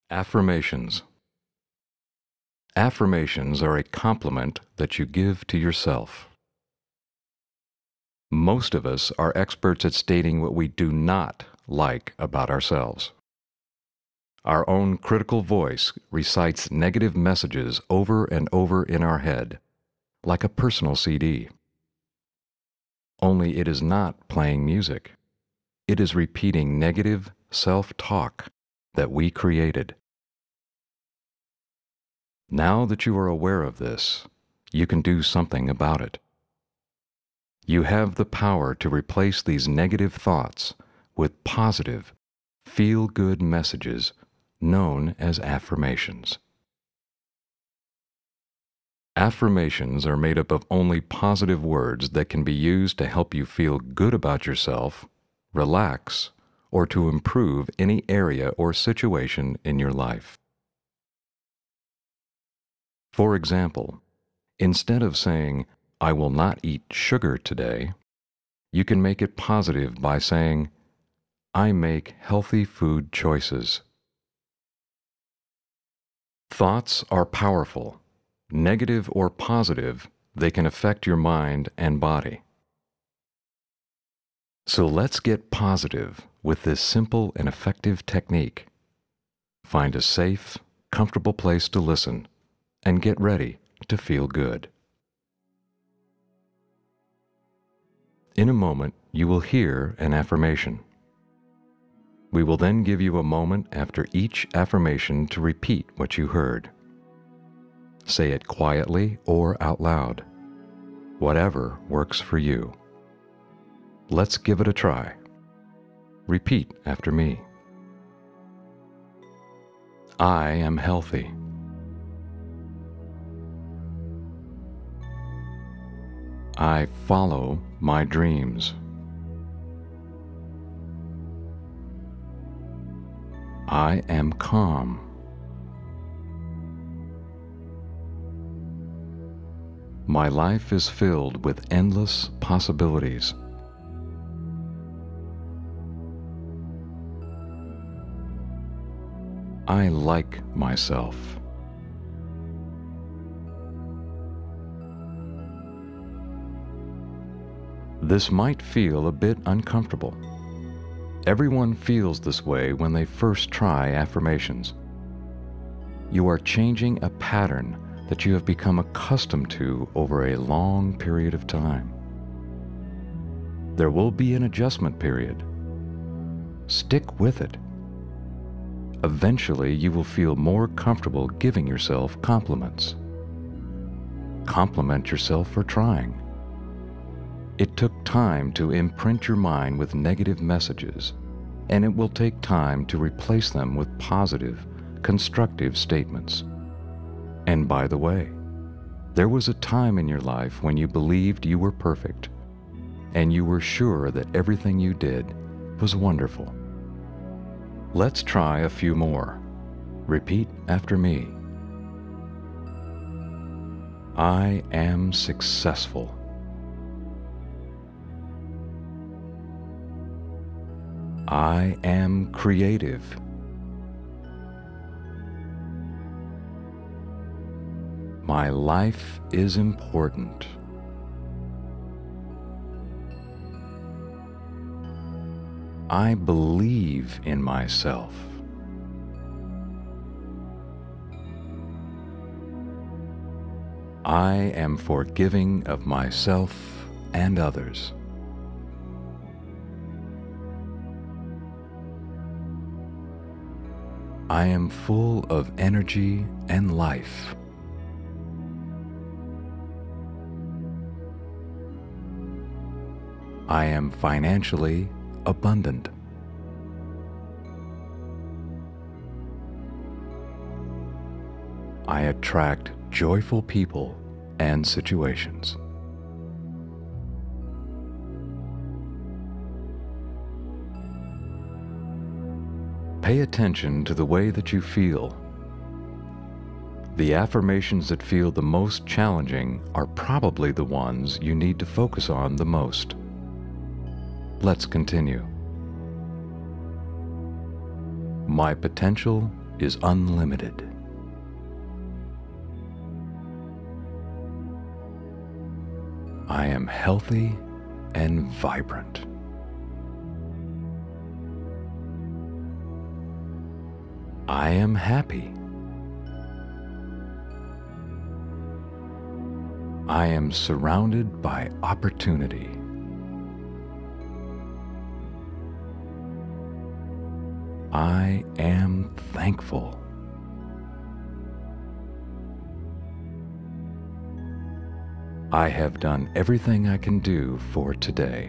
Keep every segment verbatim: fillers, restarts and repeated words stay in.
Affirmations. Affirmations are a compliment that you give to yourself. Most of us are experts at stating what we do not like about ourselves. Our own critical voice recites negative messages over and over in our head, like a personal C D. Only it is not playing music. It is repeating negative self-talk that we created. Now that you are aware of this, you can do something about it. You have the power to replace these negative thoughts with positive, feel-good messages known as affirmations. Affirmations are made up of only positive words that can be used to help you feel good about yourself, relax, or to improve any area or situation in your life. For example, instead of saying, "I will not eat sugar today," you can make it positive by saying, "I make healthy food choices." Thoughts are powerful. Negative or positive, they can affect your mind and body. So let's get positive with this simple and effective technique. Find a safe, comfortable place to listen and get ready to feel good. In a moment, you will hear an affirmation. We will then give you a moment after each affirmation to repeat what you heard. Say it quietly or out loud, whatever works for you. Let's give it a try. Repeat after me. I am healthy. I follow my dreams. I am calm. My life is filled with endless possibilities. I like myself. This might feel a bit uncomfortable. Everyone feels this way when they first try affirmations. You are changing a pattern that you have become accustomed to over a long period of time. There will be an adjustment period. Stick with it. Eventually, you will feel more comfortable giving yourself compliments. Compliment yourself for trying. It took time to imprint your mind with negative messages, and it will take time to replace them with positive, constructive statements. And by the way, there was a time in your life when you believed you were perfect, and you were sure that everything you did was wonderful. Let's try a few more. Repeat after me. I am successful. I am creative. My life is important. I believe in myself. I am forgiving of myself and others. I am full of energy and life. I am financially abundant. I attract joyful people and situations. Pay attention to the way that you feel. The affirmations that feel the most challenging are probably the ones you need to focus on the most. Let's continue. My potential is unlimited. I am healthy and vibrant. I am happy. I am surrounded by opportunity. I am thankful. I have done everything I can do for today.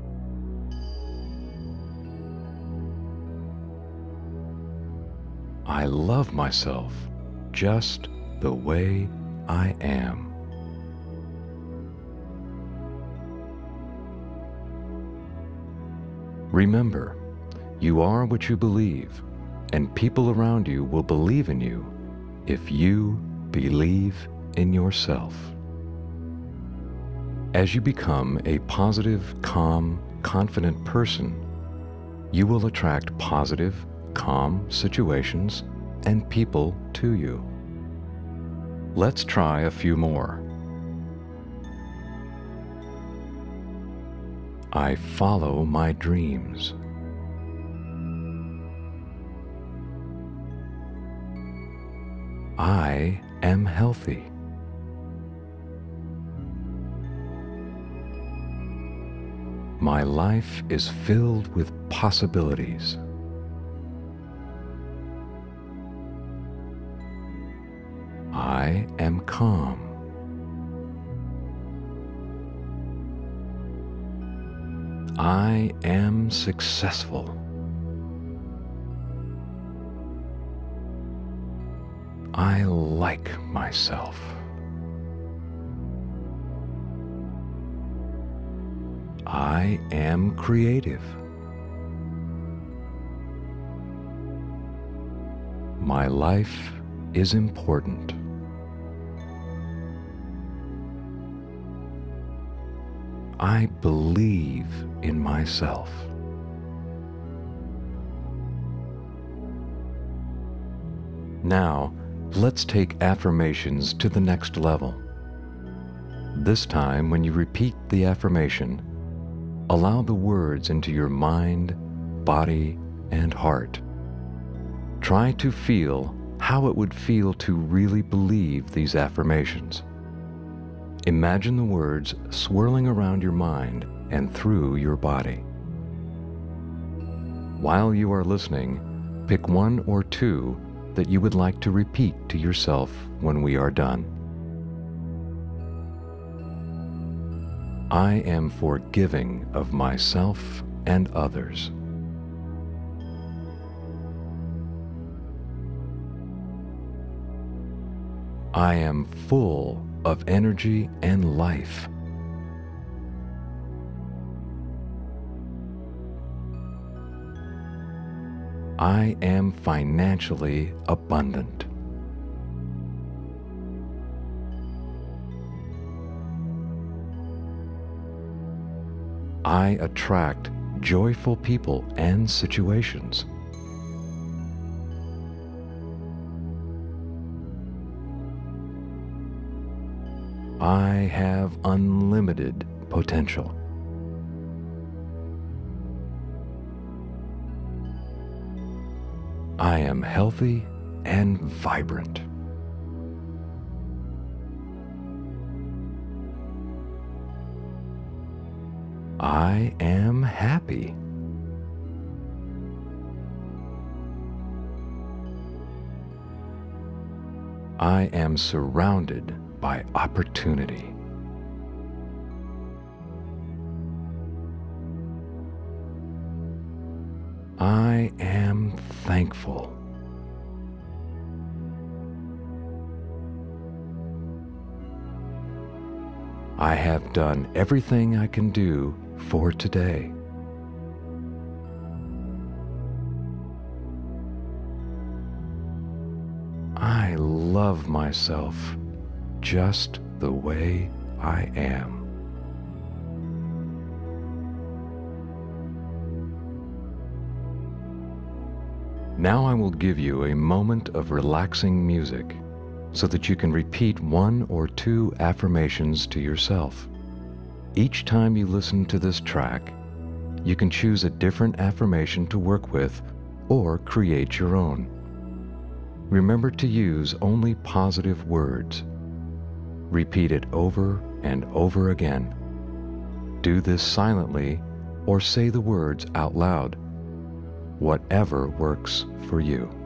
I love myself just the way I am. Remember, you are what you believe, and people around you will believe in you if you believe in yourself. As you become a positive, calm, confident person, you will attract positive, calm situations and people to you. Let's try a few more. I follow my dreams. I am healthy. My life is filled with possibilities. I am calm. I am successful. I like myself. I am creative. My life is important. I believe in myself. Now, let's take affirmations to the next level. This time, when you repeat the affirmation, allow the words into your mind, body, and heart. Try to feel how it would feel to really believe these affirmations. Imagine the words swirling around your mind and through your body. While you are listening, pick one or two that you would like to repeat to yourself when we are done. I am forgiving of myself and others. I am full of energy and life. I am financially abundant. I attract joyful people and situations. I have unlimited potential. I am healthy and vibrant. I am happy. I am surrounded by opportunity. I am thankful. I have done everything I can do for today. I love myself just the way I am. Now I will give you a moment of relaxing music so that you can repeat one or two affirmations to yourself. Each time you listen to this track, you can choose a different affirmation to work with or create your own. Remember to use only positive words. Repeat it over and over again. Do this silently or say the words out loud, whatever works for you.